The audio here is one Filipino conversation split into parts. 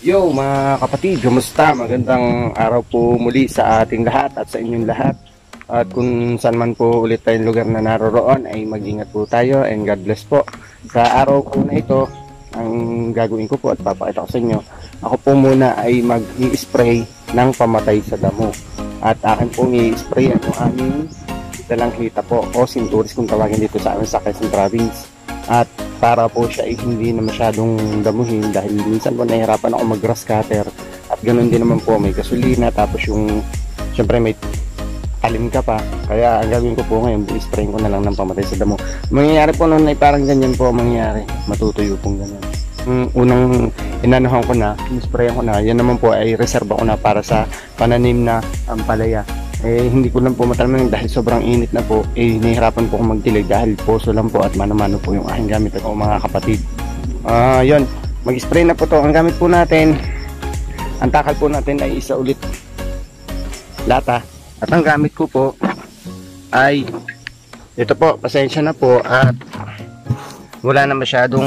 Yo mga kapatid, kumusta? Magandang araw po muli sa ating lahat at sa inyong lahat. At kung saan man po ulit tayong lugar na naroroon ay mag-ingat po tayo and God bless po. Sa araw po na ito, ang gagawin ko po at papakita ko sa inyo, ako po muna ay mag-i-spray ng pamatay sa damo. At akin pong i-spray ang aming dalang hita po o sinturis kung tawagin dito sa amin sa Quezon Province. At para po siya ay hindi na masyadong damuhin dahil minsan po nahihirapan ako mag grass cutter at ganoon din naman po may gasolina tapos yung syempre may talim ka pa, kaya ang gagawin ko po ngayon i-spray ko na lang ng pamatay sa damo. Mangyayari po noon ay parang ganyan po mangyayari, matutuyo pong ganyan. Unang inanuhan ko na, in-sprayan ko na, yan naman po ay reserva ko na para sa pananim na ampalaya. Hindi ko lang po matanong dahil sobrang init na po, nahihirapan po akong magdilig dahil poso lang po at mano-mano po yung aking gamit at mga kapatid. Yun, mag-spray na po to. Ang gamit po natin, ang takal po natin ay isa ulit lata. At ang gamit ko po ay ito po, pasensya na po at wala na masyadong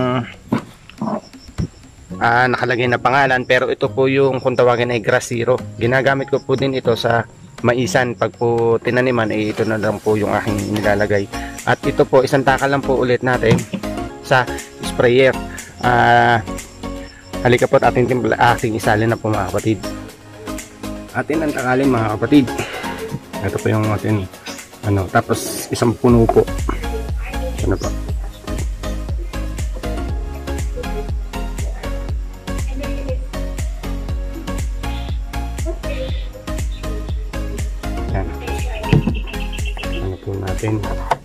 nakalagay na pangalan, pero ito po yung kung tawagin ay Grass Zero. Ginagamit ko po din ito sa maisan. Pag po tinaniman ay ito na lang po yung aking nilalagay. At ito po isang takal lang po ulit natin sa sprayer. Halika po at ating isalin na po mga kapatid. Atin ang takalin mga kapatid. Ito po yung atin tapos isang puno po. Po. Natin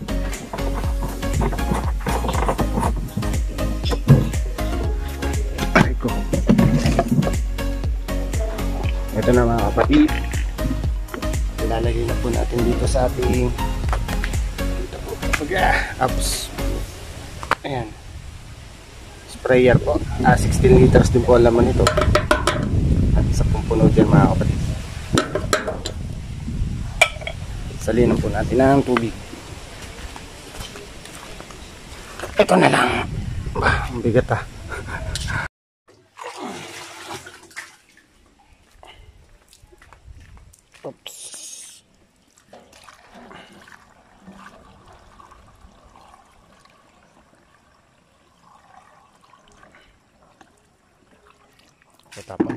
ito na mga kapatid, ilalagay na po natin dito sa ating dito po apps. Ayan, sprayer po, 16 liters din po ang laman ito at isa pong puno dyan mga kapatid. Salinan po natin ng tubig. Ito na lang. Ang bigat Oops. Tapon.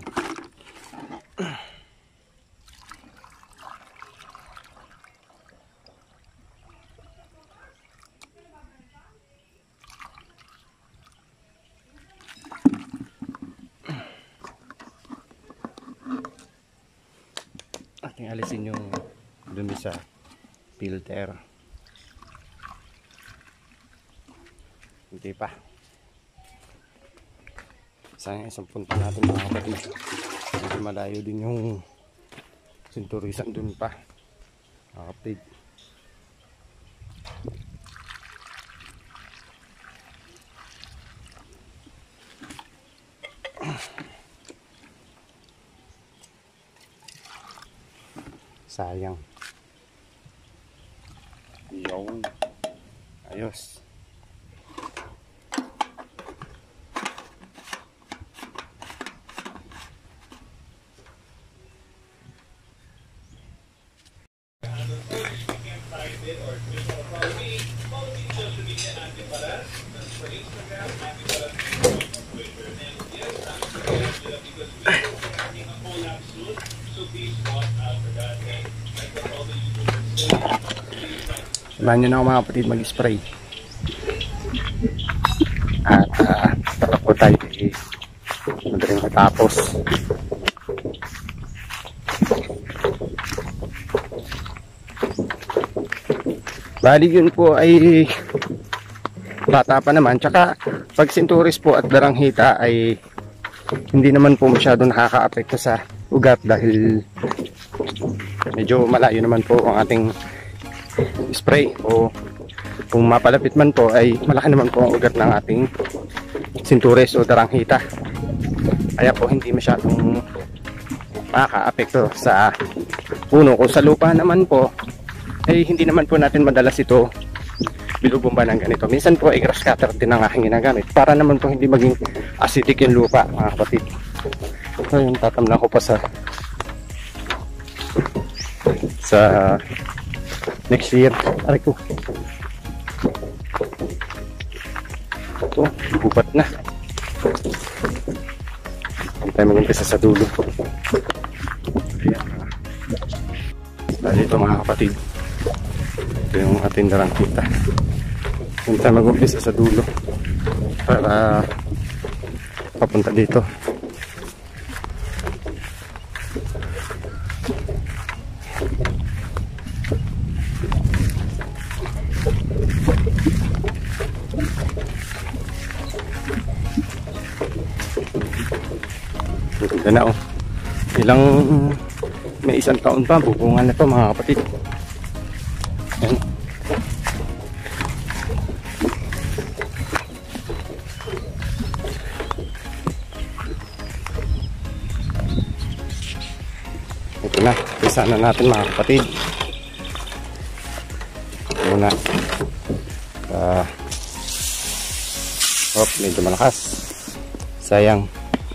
Ating alisin yung dumi sa filter. Hindi pa. Sayang isang punta natin mga kapatid. Hindi malayo din yung sinturisan dun pa mga kapatid. Sayang. Yun. Ayos. Samahan nyo na ako mga kapatid mag-spray. At tara po tayo madaling matapos. Bali yun po ay bata pa naman. Tsaka pag sinturis po at daranghita ay hindi naman po masyado nakaka-apekto sa ugat dahil medyo malayo naman po ang ating spray, o kung mapalapit man po ay malaki naman po ang ugat ng ating sinturis o daranghita, kaya po hindi masyadong makaka-apekto sa puno. Kung sa lupa naman po ay hindi naman po natin madalas ito bilubumba ng ganito. Minsan po ay grass cutter din ang aking ginagamit para naman po hindi maging acidic yung lupa mga kapatid. Ayun, tatamnan ko pa sa next year. Aray ko. Ito, gubat na. Hindi tayo mag-umpisa sa dulo. Ayan. Dito mga kapatid. Ito yung ating darangkita. Hindi tayo mag-umpisa sa dulo para papunta dito. Ganda na oh. May isang taon pa, bubungan na to mga kapatid. Ayan. Ito na, isa na natin mga kapatid. Ito na. Medyo malakas. Sayang.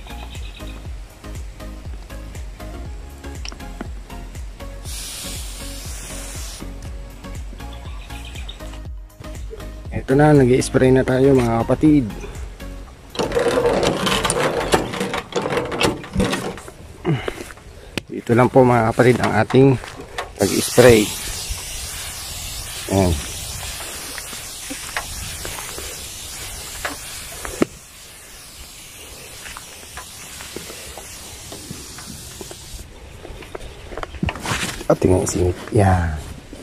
Ito na, nag-i-spray na tayo mga kapatid. Ito lang po mga kapatid ang ating pag-spray. Ayan. At tingnan isingit. Yan.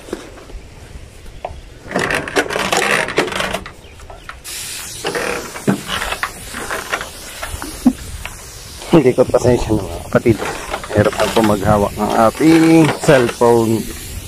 Hindi ko pasensya na mga kapatid. Hirap na po maghawak ng ating cellphone.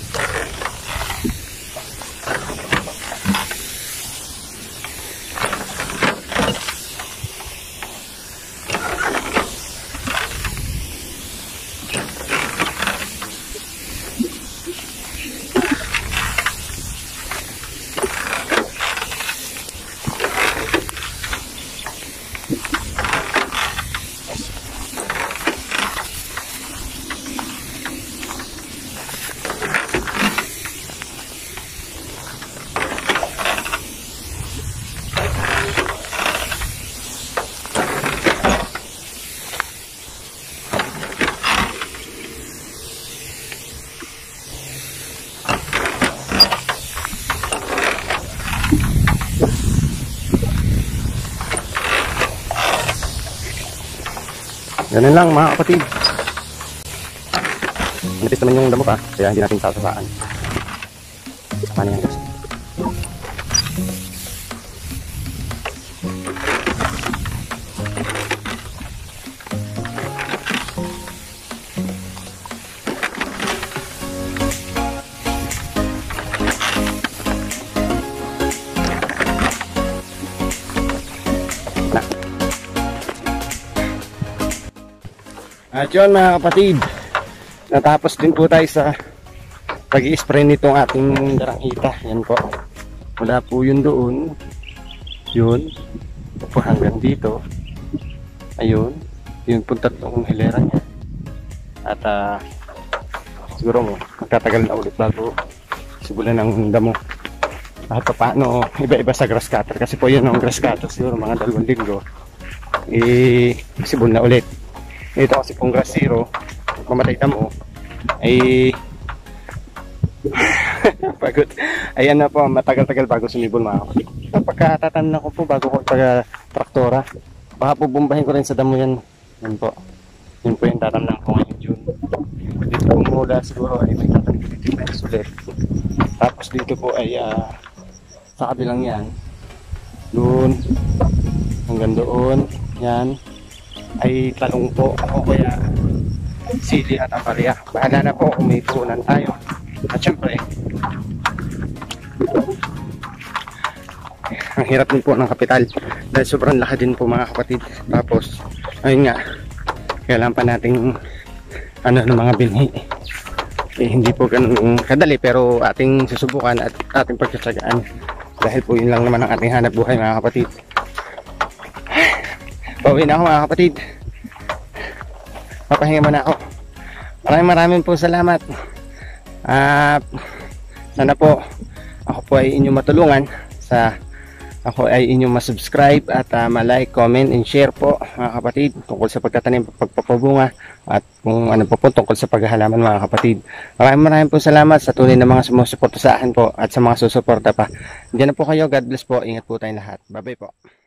Ganun lang mga kapatid. Nipis naman yung damo pa, kaya hindi natin sasasaan. Saka na yan guys. At yun mga kapatid, natapos din po tayo sa pag-i-spray nitong ating darangkita. Yan po, wala po yun doon, yun po hanggang dito, ayun, yun po tatlong hilera niya. At siguro magtatagal na ulit bago sibulan ng damo. At paano iba-iba sa grass cutter, kasi po yun ang grass cutter siguro mga 2 linggo sibol na ulit. Ito kasi kung grass zero, mamatay damo, ay pagod. Ayan na po, matagal-tagal bago sumibol mga kapatid. Pagkatatanan ko po bago ko pag-traktora, baka po bumbahin ko rin sa damo yan. Yan po. Yun po yung tatamnan ko ngayon June. Dito po mula siguro ay may tatanim dito yung sulit. Tapos dito po ay sa kabilang yan, doon hanggang doon, yan ay talong po o kaya sili at ampalaya. Bahala na po kung may punan tayo. At syempre ang hirap din po ng kapital dahil sobrang laki din po mga kapatid. Tapos ayun nga, kailangan pa nating ng mga binhi. Hindi po ganun kadali, pero ating susubukan at ating pagtsatsagaan dahil po yun lang naman ang ating hanap buhay mga kapatid. Pauwi na ako mga kapatid. papahinga muna ako. Maraming po salamat. Sana po ako po ay inyong matulungan ako ay inyong masubscribe at ma-like, comment, and share po mga kapatid tungkol sa pagtatanim, pagpapabunga at kung ano po tungkol sa paghahalaman mga kapatid. Maraming po salamat sa tunay na mga sumusuporta sa akin po at sa mga susuporta pa. Diyan na po kayo. God bless po. Ingat po tayong lahat. Bye bye po.